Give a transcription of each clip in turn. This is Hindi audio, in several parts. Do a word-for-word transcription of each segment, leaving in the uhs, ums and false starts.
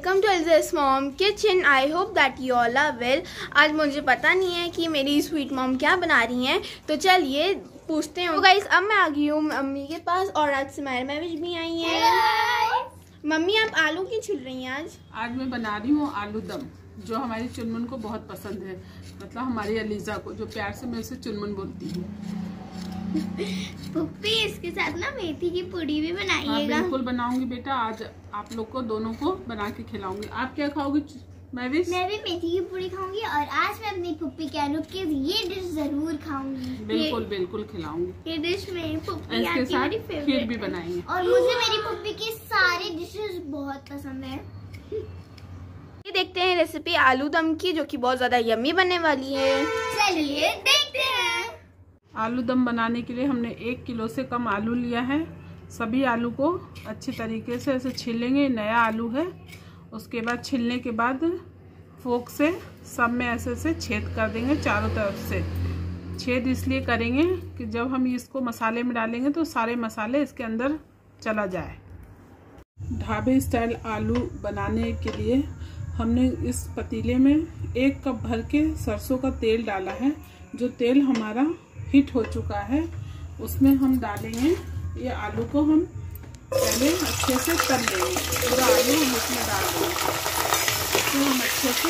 Welcome to Elza's mom kitchen. I hope that you all are well. आज मुझे पता नहीं है कि मेरी स्वीट मॉम क्या बना रही हैं, तो चलिए पूछते हैं। तो गाइस अब मैं आ गई हूँ मम्मी के पास और आज सुमाइरा महविश भी आई हैं। मम्मी आप आलू क्यों छील रही हैं आज? आज मैं बना रही हूँ आलू दम, जो हमारी चुनमुन को बहुत पसंद है। मतलब हमारी अलीजा को, जो प्यार से मैं उसे चुनमुन बोलती हूँ। पुप्पी इसके साथ ना मेथी की पूड़ी भी बनाइएगा। हाँ, बिल्कुल बनाऊंगी बेटा। आज आप लोग को दोनों को बना के खिलाऊंगी। आप क्या खाओगी महविश? मैं भी मेथी की पूड़ी खाऊंगी और आज मैं अपनी पुप्पी कह लूं कि ये डिश जरूर खाऊंगी। बिल्कुल बिल्कुल खिलाऊंगी। ये डिश मेरी पुप्पी इसके साथ खीर भी बनाएंगे और मुझे मेरी पुप्पी की सारी डिशेस बहुत पसंद है। ये देखते हैं रेसिपी आलू दम की, जो कि बहुत ज्यादा यम्मी बनने वाली है। चलिए देखते हैं। आलू दम बनाने के लिए हमने एक किलो से कम आलू लिया है। सभी आलू को अच्छे तरीके से ऐसे छीलेंगे। नया आलू है। उसके बाद छीलने के बाद फोक से सब में ऐसे ऐसे छेद कर देंगे। चारों तरफ से छेद इसलिए करेंगे कि जब हम इसको मसाले में डालेंगे तो सारे मसाले इसके अंदर चला जाए। ढाबे स्टाइल आलू बनाने के लिए हमने इस पतीले में एक कप भर के सरसों का तेल डाला है। जो तेल हमारा हीट हो चुका है, उसमें हम डालेंगे ये आलू को। हम पहले अच्छे से तल लेंगे। पूरा आलू हम इसमें डाल देंगे। तो हम अच्छे से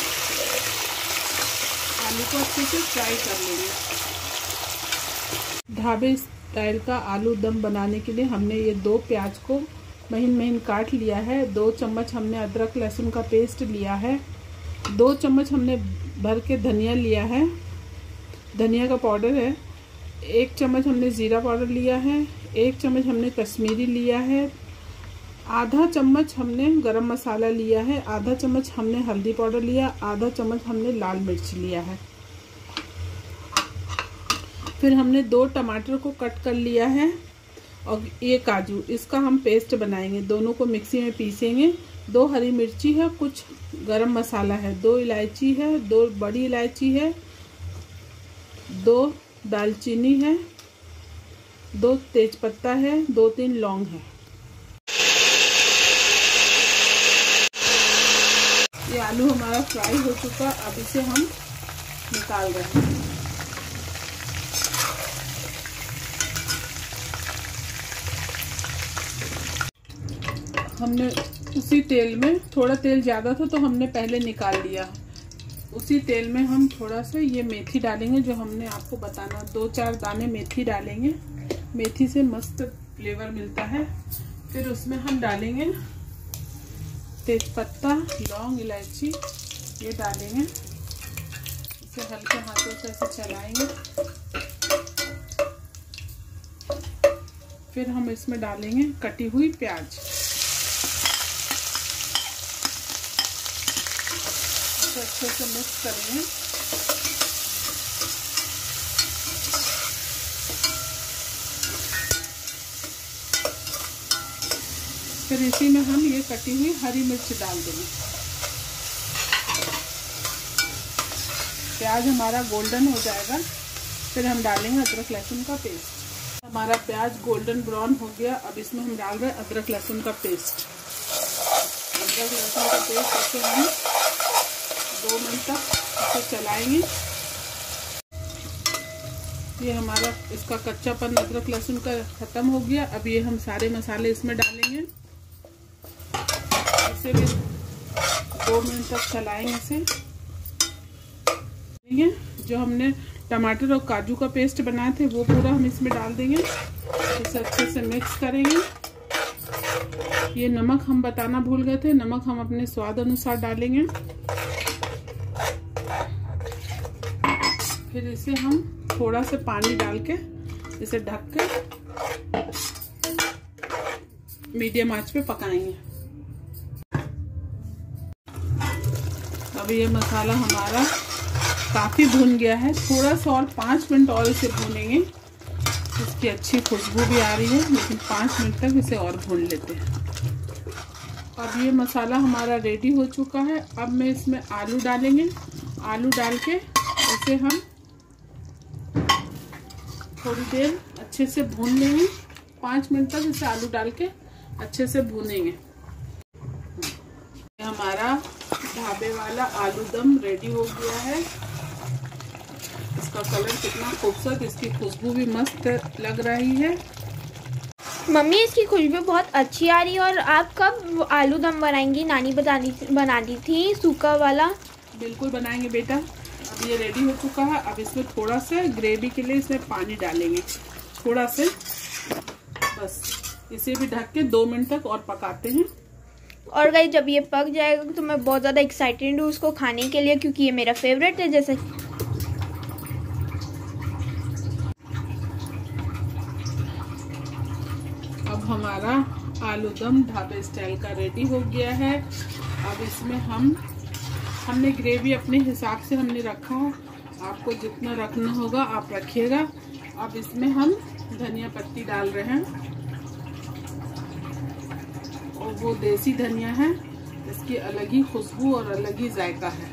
आलू को अच्छे से फ्राई कर लेंगे। ढाबे स्टाइल का आलू दम बनाने के लिए हमने ये दो प्याज को महीन महीन काट लिया है। दो चम्मच हमने अदरक लहसुन का पेस्ट लिया है। दो चम्मच हमने भर के धनिया लिया है, धनिया का पाउडर है। एक चम्मच हमने ज़ीरा पाउडर लिया है। एक चम्मच हमने कश्मीरी लिया है। आधा चम्मच हमने गरम मसाला लिया है। आधा चम्मच हमने हल्दी पाउडर लिया। आधा चम्मच हमने लाल मिर्च लिया है। फिर हमने दो टमाटर को कट कर लिया है और ये काजू, इसका हम पेस्ट बनाएंगे। दोनों को मिक्सी में पीसेंगे। दो हरी मिर्ची है, कुछ गरम मसाला है, दो इलायची है, दो बड़ी इलायची है, दो दालचीनी है, दो तेजपत्ता है, दो तीन लौंग है। ये आलू हमारा फ्राई हो चुका। अब इसे हम निकाल रहे हैं। हमने उसी तेल में, थोड़ा तेल ज़्यादा था तो हमने पहले निकाल लिया। उसी तेल में हम थोड़ा सा ये मेथी डालेंगे, जो हमने आपको बताना। दो चार दाने मेथी डालेंगे। मेथी से मस्त फ्लेवर मिलता है। फिर उसमें हम डालेंगे तेजपत्ता, लौंग, इलायची, ये डालेंगे। इसे हल्के हाथों से ऐसे चलाएंगे। फिर हम इसमें डालेंगे कटी हुई प्याज। अच्छे से मिक्स करेंगे। फिर इसी में हम ये कटी हुई हरी मिर्च डाल देंगे। प्याज हमारा गोल्डन हो जाएगा। फिर हम डालेंगे अदरक लहसुन का पेस्ट। हमारा प्याज गोल्डन ब्राउन हो गया। अब इसमें हम डाल रहे हैं अदरक लहसुन का पेस्ट। अदरक लहसुन का पेस्ट इसे हम दो मिनट तक इसे चलाएंगे। ये हमारा इसका कच्चापन अदरक लहसुन का खत्म हो गया। अब ये हम सारे मसाले इसमें डालेंगे। इसे भी दो मिनट तक चलाएंगे। इसे जो हमने टमाटर और काजू का पेस्ट बनाए थे वो पूरा हम इसमें डाल देंगे। इसे अच्छे से मिक्स करेंगे। ये नमक हम बताना भूल गए थे। नमक हम अपने स्वाद अनुसार डालेंगे। फिर इसे हम थोड़ा सा पानी डाल के इसे ढक के मीडियम आंच पे पकाएंगे। अब ये मसाला हमारा काफी भुन गया है। थोड़ा सा और पाँच मिनट और इसे भूनेंगे। इसकी अच्छी खुशबू भी आ रही है, लेकिन पाँच मिनट तक इसे और भून लेते हैं। अब ये मसाला हमारा रेडी हो चुका है। अब मैं इसमें आलू डालेंगे। आलू डाल के इसे हम थोड़ी देर अच्छे से भून लेंगे। पाँच मिनट तक इसे आलू डाल के अच्छे से भूनेंगे। ढाबे वाला आलू दम रेडी हो गया है। इसका कलर कितना खूबसूरत, इसकी खुशबू भी मस्त लग रही है। मम्मी इसकी खुशबू बहुत अच्छी आ रही है। और आप कब आलू दम बनाएंगी? नानी बतानी बना दी थी सूखा वाला। बिल्कुल बनाएंगे बेटा। अब ये रेडी हो चुका है। अब इसमें थोड़ा सा ग्रेवी के लिए इसमें पानी डालेंगे, थोड़ा से, बस इसे भी ढक के दो मिनट तक और पकाते हैं। और गाइस जब ये पक जाएगा तो मैं बहुत ज़्यादा एक्साइटेड हूँ उसको खाने के लिए, क्योंकि ये मेरा फेवरेट है। जैसे अब हमारा आलू दम ढाबे स्टाइल का रेडी हो गया है। अब इसमें हम हमने ग्रेवी अपने हिसाब से हमने रखा है, आपको जितना रखना होगा आप रखिएगा। अब इसमें हम धनिया पत्ती डाल रहे हैं, और वो देसी धनिया है, इसकी अलग ही खुशबू और अलग ही जायका है।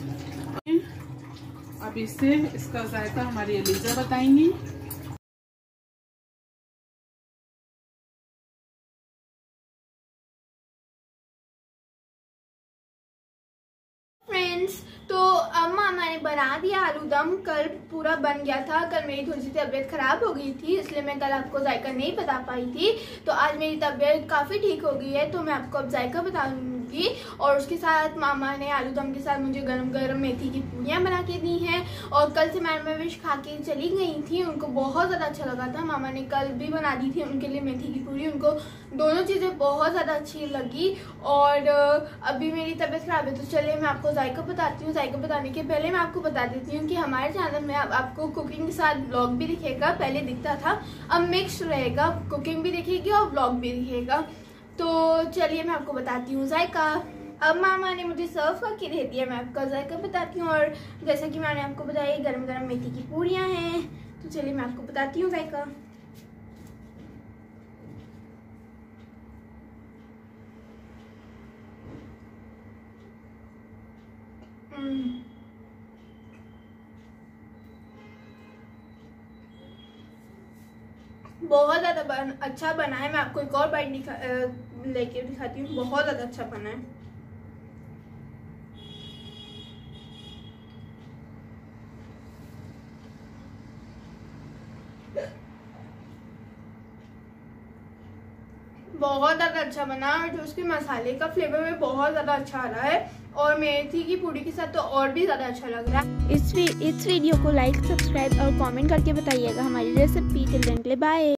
अब इससे इसका जायका हमारी एलिजा बताएंगी। फ्रेंड्स, तो अम्मा हमारे बना दिया आलू दम। कल पूरा बन गया था। कल मेरी थोड़ी सी तबीयत खराब हो गई थी, इसलिए मैं कल आपको जायका नहीं बता पाई थी। तो आज मेरी तबीयत काफ़ी ठीक हो गई है, तो मैं आपको अब जायका बताऊंगी। और उसके साथ मामा ने आलू दम के साथ मुझे गरम गरम मेथी की पूरियाँ बना के दी हैं। और कल से मैम विश खा के चली गई थी, उनको बहुत ज़्यादा अच्छा लगा था। मामा ने कल भी बना दी थी उनके लिए मेथी की पूरी, उनको दोनों चीज़ें बहुत ज़्यादा अच्छी लगी। और अभी मेरी तबीयत खराब है, तो चलिए मैं आपको जायका बताती हूँ। जायका बताने के पहले मैं आपको बता देती हूँ कि हमारे चैनल में अब आपको कुकिंग के साथ ब्लॉग भी दिखेगा। पहले दिखता था, अब मिक्स रहेगा, कुकिंग भी दिखेगी और ब्लॉग भी दिखेगा। तो चलिए मैं आपको बताती हूँ जायका। अब मामा ने मुझे सर्व करके दे दिया, मैं आपका जायका बताती हूँ। और जैसा कि मैंने आपको बताया, गरम गरम मेथी की पूरियाँ हैं। तो चलिए मैं आपको बताती हूँ जायका। बहुत ज़्यादा बन, अच्छा बना है। मैं आपको एक और बाइट दिखा लेके दिखाती हूँ। बहुत ज़्यादा अच्छा बना है। बहुत ज़्यादा अच्छा बना, और जो उसके मसाले का फ्लेवर भी बहुत ज़्यादा अच्छा आ रहा है। और मेथी की पूरी के साथ तो और भी ज़्यादा अच्छा लग रहा है। इस वी, इस वीडियो को लाइक, सब्सक्राइब और कमेंट करके बताइएगा हमारी रेसिपी। Till then bye.